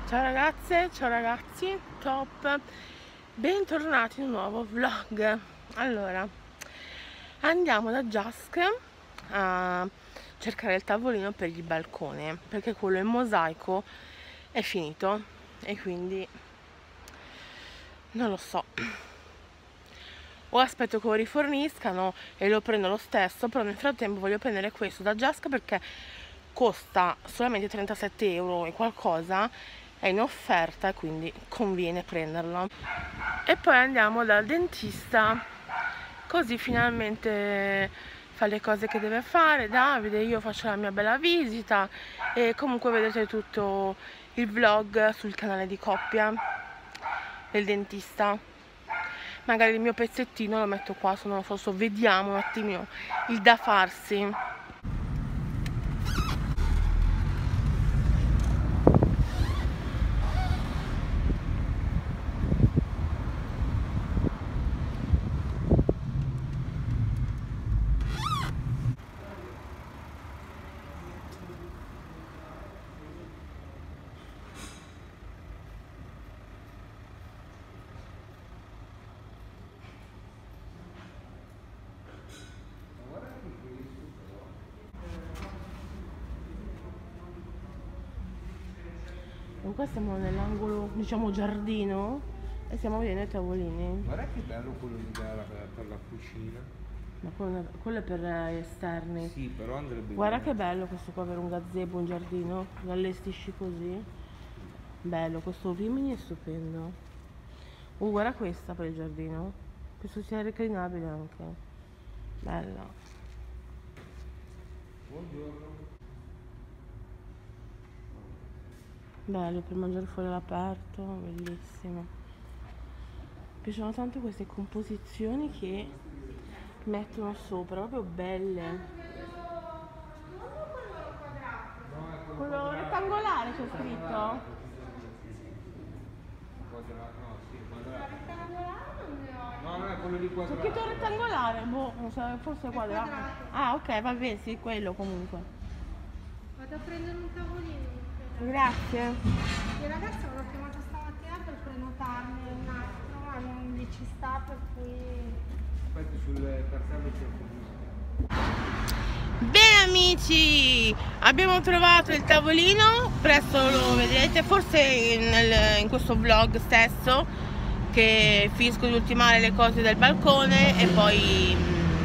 Ciao ragazze, ciao ragazzi, top, bentornati in un nuovo vlog. Allora, andiamo da Just a cercare il tavolino per il balcone, perché quello in mosaico è finito e quindi non lo so, o aspetto che lo riforniscano e lo prendo lo stesso, però nel frattempo voglio prendere questo da Just perché costa solamente 37 euro e qualcosa, è in offerta e quindi conviene prenderlo. E poi andiamo dal dentista, così finalmente fa le cose che deve fare Davide, io faccio la mia bella visita e comunque vedete tutto il vlog sul canale di coppia del dentista. Magari il mio pezzettino lo metto qua, se non lo so, vediamo un attimino il da farsi. Qua siamo nell'angolo, diciamo, giardino e stiamo vedendo i tavolini. Guarda che bello quello lì per la cucina. Ma quello è per esterni. Sì, però andrebbe Guarda bene. che bello questo qua per un gazebo, un giardino. Lo allestisci così. Bello, questo Rimini è stupendo. Guarda questa per il giardino. Penso sia reclinabile anche. Bella. Buongiorno. Bello per mangiare fuori all'aperto, bellissimo. Mi piacciono tanto queste composizioni che mettono sopra, proprio belle. Quello rettangolare c'è scritto. No, non è quello di C'è quadrato. scritto rettangolare, boh, non so, forse è quadrato. Ah, ok, va bene, sì, quello comunque. Vado a prendere un tavolino. Grazie. Il ragazzo l'ho chiamato stamattina per prenotarne un altro, ma non gli ci sta, per cui... Aspetti sul cartello c'è il. Bene amici, abbiamo trovato il tavolino, presto lo vedrete, forse in questo vlog stesso, che finisco di ultimare le cose del balcone e poi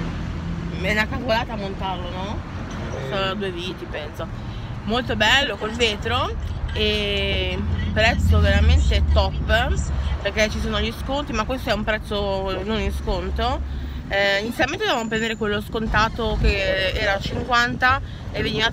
è una cavolata a montarlo, no? Sono 2 viti penso. Molto bello col vetro e prezzo veramente top, perché ci sono gli sconti, ma questo è un prezzo non in sconto. Inizialmente dovevamo prendere quello scontato che era 50 e veniva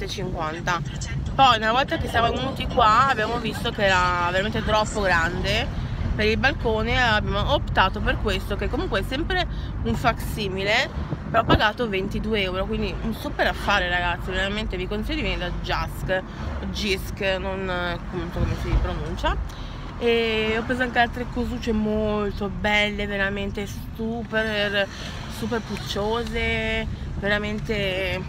37,50. Poi una volta che siamo venuti qua abbiamo visto che era veramente troppo grande per il balcone e abbiamo optato per questo, che comunque è sempre un facsimile, però ho pagato 22 euro, quindi un super affare ragazzi, veramente vi consiglio di venire da Jisk, non appunto come si pronuncia. E ho preso anche altre cosucce molto belle, veramente super pucciose, veramente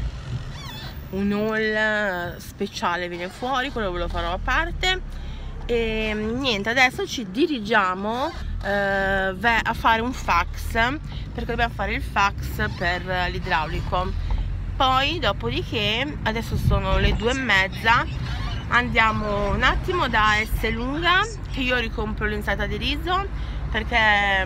un haul speciale viene fuori, quello ve lo farò a parte. E niente, adesso ci dirigiamo a fare un fax, perché dobbiamo fare il fax per l'idraulico. Poi dopodiché, adesso sono le 2:30, andiamo un attimo da Esselunga, che io ricompro l'insalata di riso, perché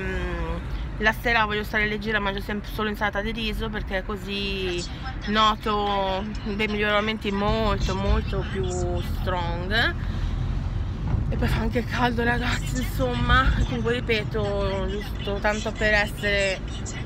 la sera voglio stare leggera, mangio sempre solo insalata di riso, perché così noto dei miglioramenti molto più strong. E poi fa anche caldo ragazzi, insomma, comunque ripeto, giusto tanto per essere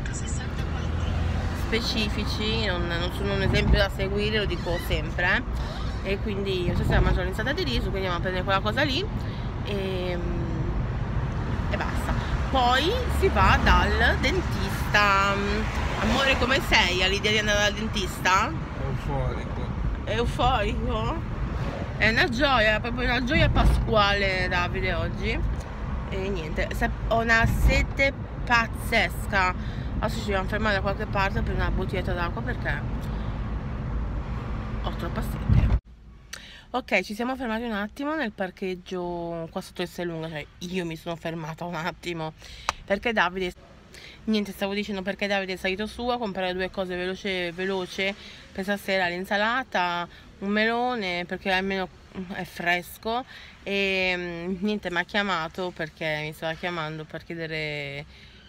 specifici, non sono un esempio da seguire, lo dico sempre, e quindi io stasera mangio l'insalata di riso, quindi andiamo a prendere quella cosa lì e basta. Poi si va dal dentista. Amore, come sei all'idea di andare dal dentista? Euforico. Euforico? È una gioia, proprio una gioia pasquale Davide oggi. E niente, ho una sete pazzesca. Adesso ci dobbiamo fermare da qualche parte per una bottiglietta d'acqua perché ho troppa sete. Ok, ci siamo fermati un attimo nel parcheggio qua sotto Esselunga, cioè io mi sono fermata un attimo perché Davide, niente, stavo dicendo, perché Davide è salito su a comprare due cose veloce per stasera, l'insalata, un melone perché almeno è fresco e niente, mi ha chiamato perché mi stava chiamando per chiedere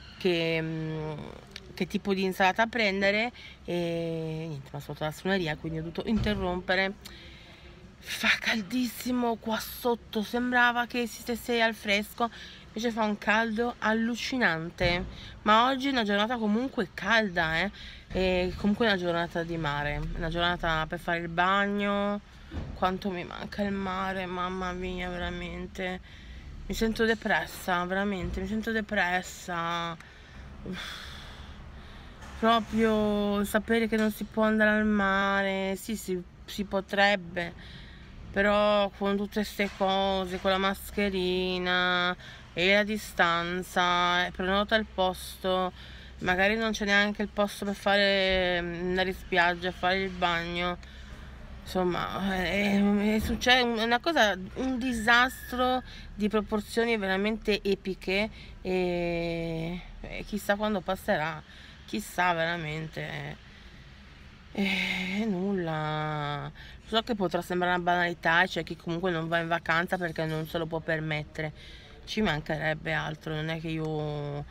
che tipo di insalata prendere e niente, mi ha saltato la suoneria, quindi ho dovuto interrompere. Fa caldissimo qua sotto, sembrava che si stesse al fresco, invece fa un caldo allucinante, ma oggi è una giornata comunque calda, e comunque è una giornata di mare, una giornata per fare il bagno. Quanto mi manca il mare, mamma mia, veramente mi sento depressa, veramente mi sento depressa. Proprio sapere che non si può andare al mare, sì, si potrebbe, però con tutte queste cose, con la mascherina e la distanza, prenota il posto, magari non c'è neanche il posto per andare in spiaggia, fare il bagno, insomma, succede una cosa, un disastro di proporzioni veramente epiche e chissà quando passerà, chissà veramente. Nulla. So che potrà sembrare una banalità, c'è chi comunque non va in vacanza perché non se lo può permettere. Ci mancherebbe altro, non è che io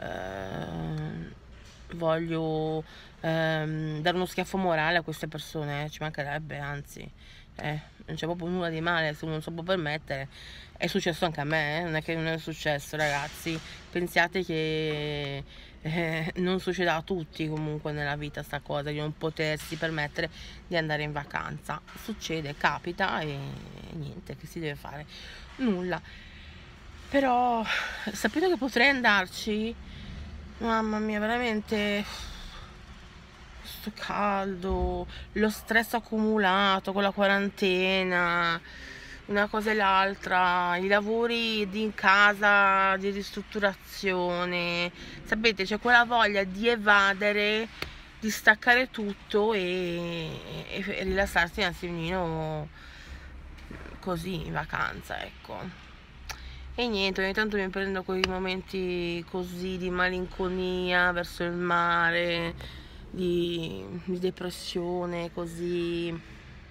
voglio dare uno schiaffo morale a queste persone, ci mancherebbe, anzi, non c'è proprio nulla di male se uno non se lo può permettere. È successo anche a me, non è che non è successo, ragazzi. Pensiate che non succeda a tutti comunque nella vita sta cosa di non potersi permettere di andare in vacanza. Succede, capita e niente, che si deve fare? Nulla. Però sapendo che potrei andarci, mamma mia, veramente sto caldo, lo stress accumulato con la quarantena, una cosa e l'altra, i lavori in casa di ristrutturazione, sapete, c'è quella voglia di evadere, di staccare tutto e rilassarsi un attimino così in vacanza, ecco. E niente, ogni tanto mi prendo quei momenti così di malinconia verso il mare, di depressione, così.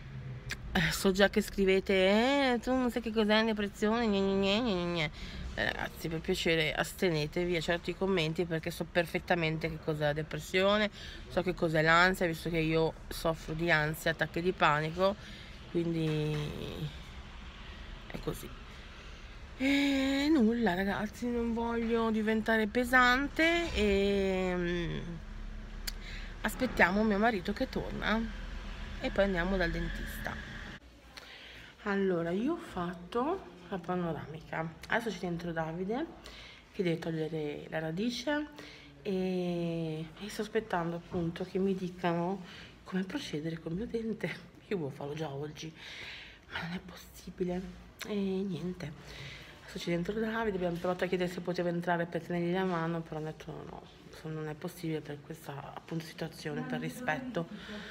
So già che scrivete, tu non sai che cos'è depressione, ragazzi, per piacere astenetevi a certi commenti perché so perfettamente che cos'è la depressione, so che cos'è l'ansia, visto che io soffro di ansia, attacchi di panico, quindi è così. E nulla, ragazzi, non voglio diventare pesante e aspettiamo mio marito che torna e poi andiamo dal dentista. Allora, io ho fatto la panoramica, adesso c'è dentro Davide che deve togliere la radice e sto aspettando appunto che mi dicano come procedere col mio dente. Io volevo farlo già oggi, ma non è possibile e niente. Adesso c'è dentro Davide, abbiamo provato a chiedere se poteva entrare per tenergli la mano, però ho detto no, non è possibile per questa appunto situazione, per rispetto,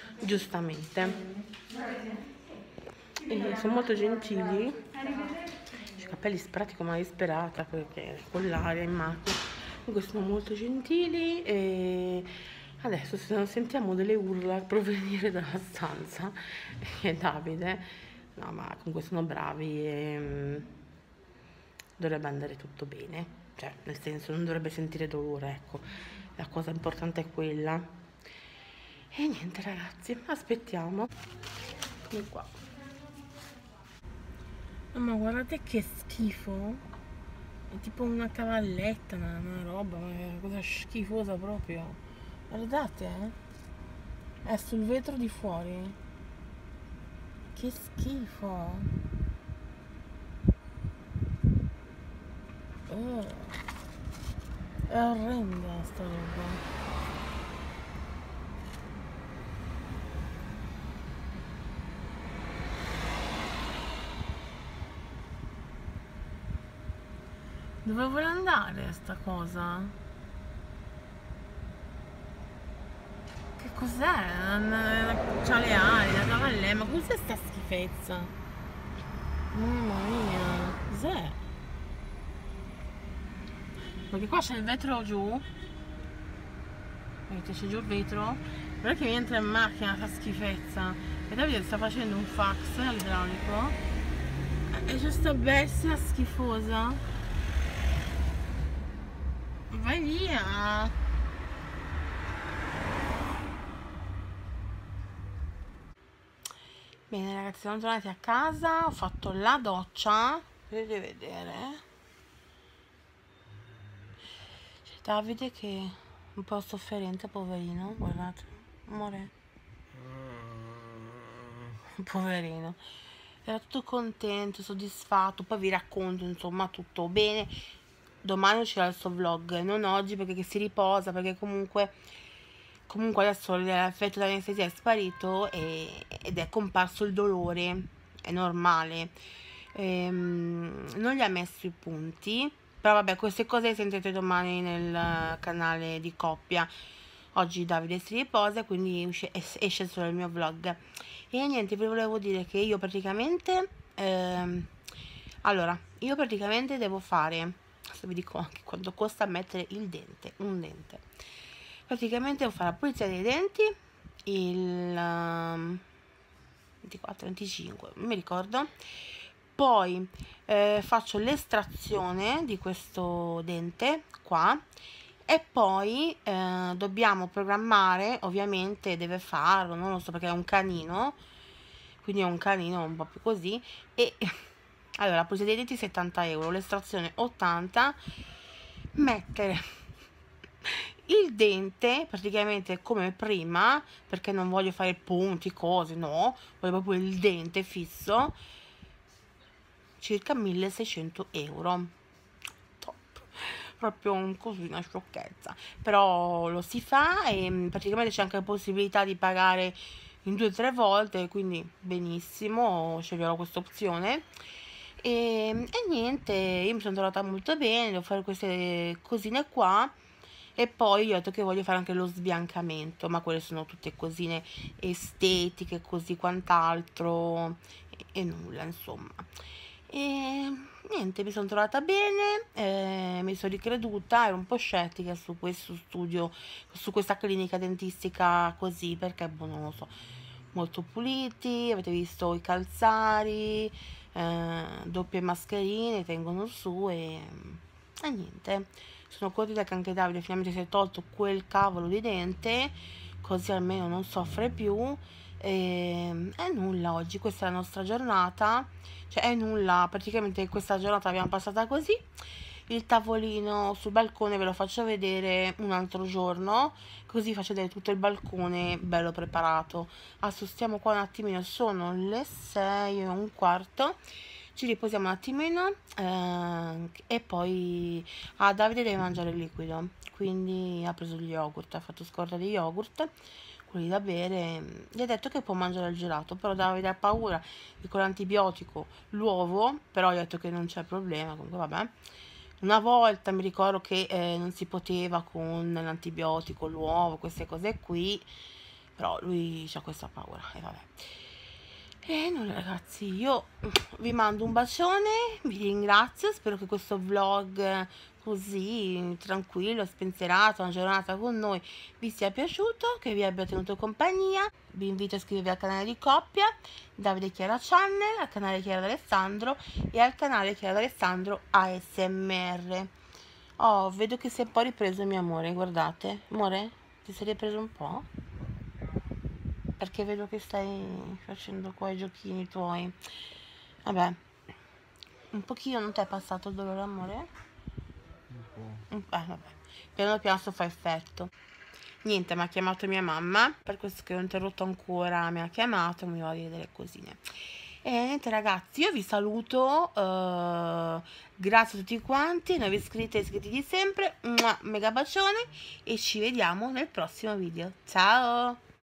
giustamente. E sono molto gentili, i capelli sparati come una disperata perché con l'aria in macchina, comunque sono molto gentili e adesso sentiamo delle urla provenire dalla stanza e Davide, no ma comunque sono bravi e dovrebbe andare tutto bene, cioè nel senso non dovrebbe sentire dolore, ecco, la cosa importante è quella. E niente ragazzi, aspettiamo, come qua. Ma guardate che schifo, è tipo una cavalletta, una roba, una cosa schifosa proprio, guardate è sul vetro di fuori, che schifo, è orrenda sta roba. Dove vuole andare sta cosa? Che cos'è? C'ha le ali, la cavalletta, ma cos'è sta schifezza? perché qua c'è il vetro giù, vedete, c'è giù il vetro, però che mi entra in macchina fa schifezza, e Davide sta facendo un fax all'idraulico e c'è sta bestia schifosa, vai via. Bene ragazzi, siamo tornati a casa, ho fatto la doccia, potete vedere, c'è Davide che è un po' sofferente, poverino, guardate, amore, poverino, era tutto contento, soddisfatto, poi vi racconto insomma tutto bene, domani uscirà il suo vlog, non oggi perché che si riposa, perché comunque adesso l'effetto dell'anestesia è sparito ed è comparso il dolore, è normale, non gli ha messo i punti, però vabbè, queste cose le sentite domani nel canale di coppia. Oggi Davide si riposa, quindi esce solo il mio vlog. E niente, vi volevo dire che io praticamente io praticamente devo fare, adesso vi dico anche quanto costa mettere il dente, un dente. Praticamente devo fare la pulizia dei denti il 24-25, non mi ricordo, poi faccio l'estrazione di questo dente qua e poi dobbiamo programmare, ovviamente deve farlo, non lo so perché è un canino, quindi è un canino un po' più così, e allora la pulizia dei denti 70 euro, l'estrazione 80, mettere il dente praticamente come prima, perché non voglio fare punti, cose, no, voglio proprio il dente fisso, circa 1600 euro, top, proprio così una sciocchezza, però lo si fa e praticamente c'è anche la possibilità di pagare in 2-3 volte, quindi benissimo, sceglierò questa opzione. E niente, io mi sono trovata molto bene, devo fare queste cosine qua. E poi io ho detto che voglio fare anche lo sbiancamento, ma quelle sono tutte cosine estetiche, così quant'altro, e nulla, insomma. E niente, mi sono trovata bene, mi sono ricreduta, ero un po' scettica su questo studio, su questa clinica dentistica così, perché, boh, non lo so, molto puliti, avete visto i calzari, doppie mascherine, tengono su e niente. Sono contenta che anche Davide finalmente si è tolto quel cavolo di dente, così almeno non soffre più. E nulla, oggi questa è la nostra giornata, cioè è nulla, praticamente questa giornata l'abbiamo passata così. Il tavolino sul balcone ve lo faccio vedere un altro giorno, così faccio vedere tutto il balcone bello preparato. Adesso stiamo qua un attimino, sono le 6:15, ci riposiamo un attimino e poi Davide deve mangiare il liquido, quindi ha preso gli yogurt, ha fatto scorta di yogurt, quelli da bere, gli ha detto che può mangiare il gelato, però Davide ha paura che con l'antibiotico l'uovo, però gli ha detto che non c'è problema, comunque vabbè. Una volta mi ricordo che non si poteva con l'antibiotico, l'uovo, queste cose qui, però lui ha questa paura e vabbè. E nulla ragazzi, io vi mando un bacione, vi ringrazio, spero che questo vlog così tranquillo, spensierato, una giornata con noi vi sia piaciuto, che vi abbia tenuto compagnia. Vi invito a iscrivervi al canale di coppia Davide Chiara Channel, al canale Chiara D'Alessandro e al canale Chiara D'Alessandro ASMR. Oh, vedo che si è un po' ripreso mio amore, guardate, amore, ti sei ripreso un po'? Perché vedo che stai facendo qua i giochini tuoi. Vabbè, un pochino non ti è passato il dolore, amore? Un po'. Vabbè, piano piano sto fa effetto. Niente, mi ha chiamato mia mamma, per questo che ho interrotto ancora, mi ha chiamato, mi va a dire delle cosine. E niente ragazzi, io vi saluto, grazie a tutti quanti, nuovi iscritti e iscritti di sempre, mega bacione e ci vediamo nel prossimo video. Ciao!